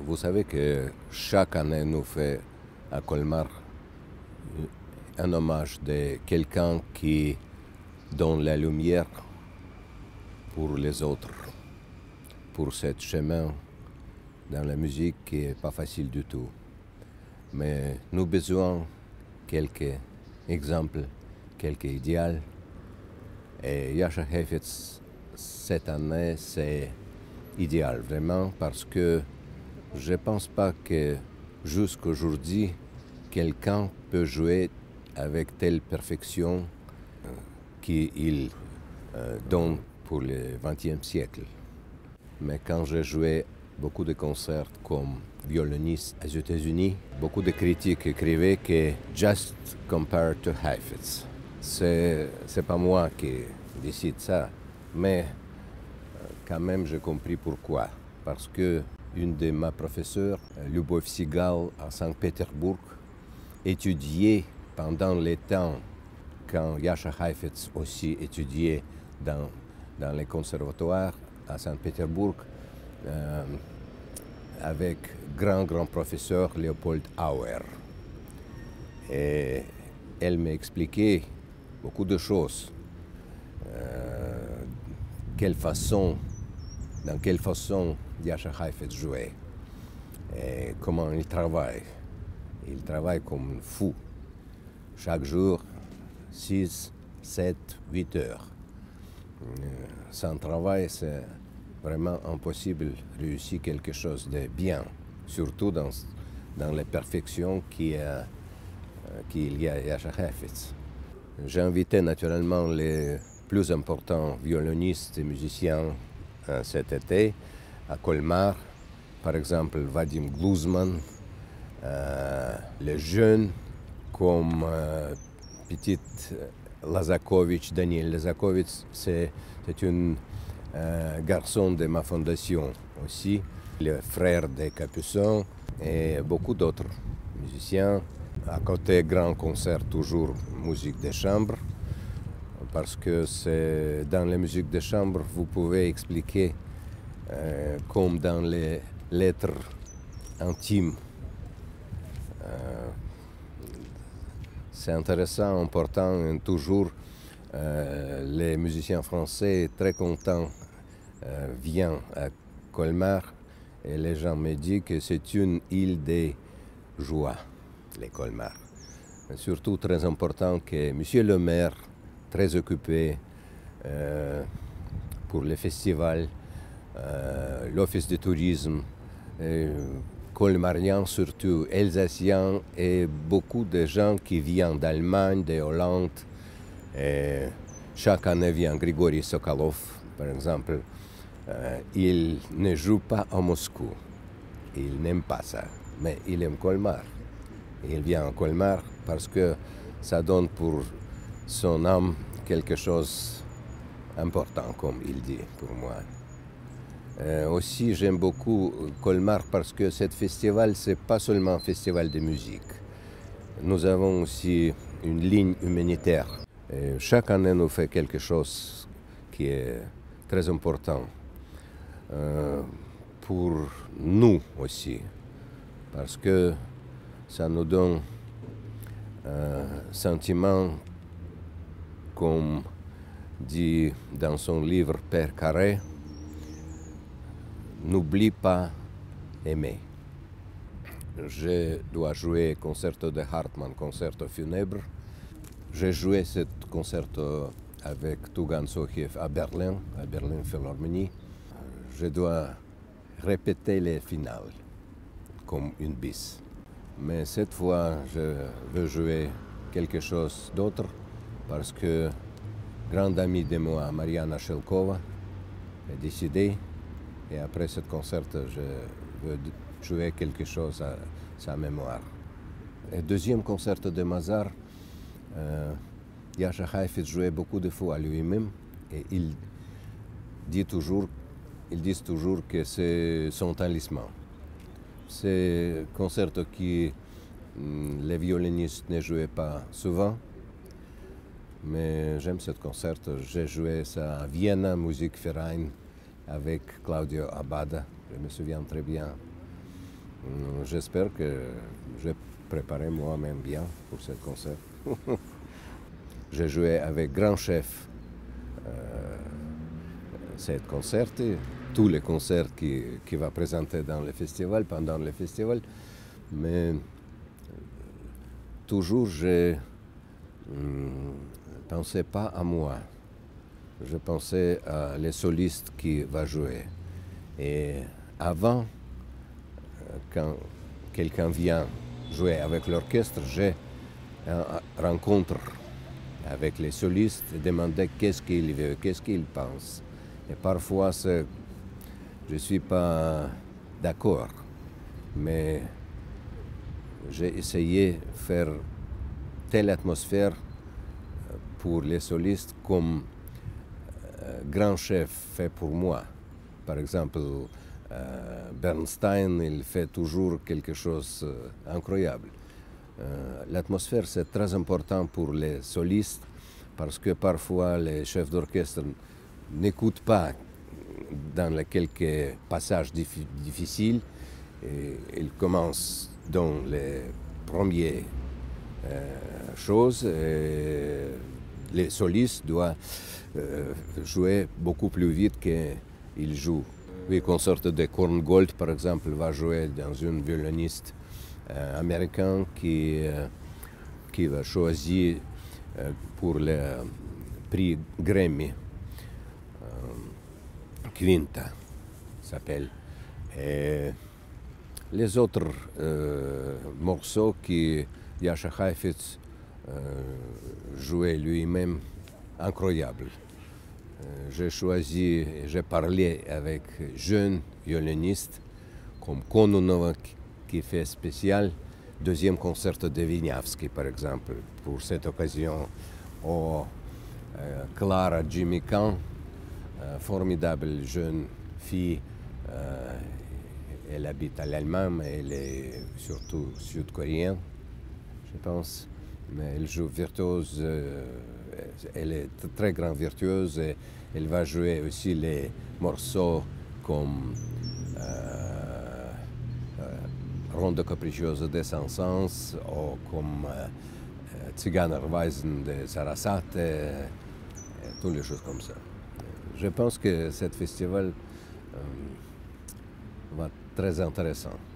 Vous savez que chaque année nous fait à Colmar un hommage de quelqu'un qui donne la lumière pour les autres, pour ce chemin dans la musique qui n'est pas facile du tout. Mais nous avons besoin de quelques exemples, quelques idéaux. Et Jascha Heifetz, cette année, c'est idéal vraiment parce que je ne pense pas que jusqu'à aujourd'hui, quelqu'un peut jouer avec telle perfection qu'il donne pour le XXe siècle. Mais quand j'ai joué beaucoup de concerts comme violoniste aux États-Unis, beaucoup de critiques écrivaient que just compared to Heifetz. C'est pas moi qui décide ça, mais quand même j'ai compris pourquoi. Parce que une de mes professeurs, Lyubov Sigal, à Saint-Pétersbourg, étudiait pendant les temps quand Jascha Heifetz aussi étudiait dans les conservatoires à Saint-Pétersbourg avec grand professeur Leopold Auer. Et elle m'a expliqué beaucoup de choses. Dans quelle façon Jascha Heifetz jouait et comment il travaille. Il travaille comme un fou. Chaque jour, 6, 7, 8 heures. Sans travail, c'est vraiment impossible de réussir quelque chose de bien, surtout dans la perfection qu'il y a à Jascha Heifetz. J'ai invité naturellement les plus importants violonistes et musiciens cet été à Colmar, par exemple Vadim Gluzman, les jeunes comme petit Lazakovitch, Daniel Lazakovitch, c'est un garçon de ma fondation aussi, le frère des Capucins et beaucoup d'autres musiciens. À côté, grand concert, toujours musique de chambre, parce que c'est dans la musique de chambre, vous pouvez expliquer comme dans les lettres intimes. C'est intéressant, important, et toujours les musiciens français très contents viennent à Colmar et les gens me disent que c'est une île de joie, les Colmar. Surtout très important que Monsieur le maire, très occupé pour le festival, l'office de tourisme, colmariens surtout, alsaciens et beaucoup de gens qui viennent d'Allemagne, de Hollande. Et chaque année vient Grigory Sokolov, par exemple. Il ne joue pas à Moscou, il n'aime pas ça, mais il aime Colmar. Il vient à Colmar parce que ça donne pour son âme quelque chose d'important, comme il dit pour moi. Aussi, j'aime beaucoup Colmar parce que ce festival, ce n'est pas seulement un festival de musique. Nous avons aussi une ligne humanitaire. Et chaque année, nous faisons quelque chose qui est très important pour nous aussi, parce que ça nous donne un sentiment, comme dit dans son livre Père Carré, n'oublie pas aimer. Je dois jouer concerto de Hartmann, concerto funèbre. J'ai joué ce concerto avec Tugan Sokhiev à Berlin Philharmonie. Je dois répéter les finales comme une bis. Mais cette fois, je veux jouer quelque chose d'autre parce que grande amie de moi, Mariana Shelkova, est décédée. Et après ce concert, je veux jouer quelque chose à sa mémoire. Et deuxième concert de Mazar, Jascha Heifetz jouait beaucoup de fois à lui-même et ils disent toujours que c'est son talisman. C'est un concert que les violonistes ne jouaient pas souvent, mais j'aime ce concert. J'ai joué ça à Vienna Musikverein avec Claudio Abbada, je me souviens très bien. J'espère que j'ai préparé moi-même bien pour ce concert. J'ai joué avec grand chef cette concert, tous les concerts qui va présenter dans le festival, pendant le festival, mais toujours je ne pensais pas à moi. Je pensais à les solistes qui vont jouer. Et avant, quand quelqu'un vient jouer avec l'orchestre, j'ai une rencontre avec les solistes et demandé qu'est-ce qu'ils veulent, qu'est-ce qu'ils pensent. Et parfois, je ne suis pas d'accord, mais j'ai essayé de faire telle atmosphère pour les solistes comme grand chef fait pour moi. Par exemple, Bernstein, il fait toujours quelque chose d'incroyable. L'atmosphère, c'est très important pour les solistes parce que parfois les chefs d'orchestre n'écoutent pas dans les quelques passages difficiles. Et ils commencent dans les premières choses. Et les solistes doivent jouer beaucoup plus vite qu'ils jouent. Le concert de Korngold, par exemple, va jouer dans un violoniste américain qui va choisir pour le prix Grammy. Quinta s'appelle. Et les autres morceaux que Jascha Heifetz jouait lui-même, incroyable. J'ai choisi, j'ai parlé avec jeunes violonistes comme Kononova qui fait spécial deuxième concert de Wieniawski par exemple pour cette occasion, ou Clara Jimmy Kahn, formidable jeune fille. Elle habite à l'Allemagne, elle est surtout sud-coréenne, je pense. Mais elle joue virtuose, elle est très grande virtuose et elle va jouer aussi les morceaux comme Ronde capricciosa de Saint-Saëns ou comme Zigarrenweisen de Sarasate, toutes les choses comme ça. Je pense que ce festival va être très intéressant.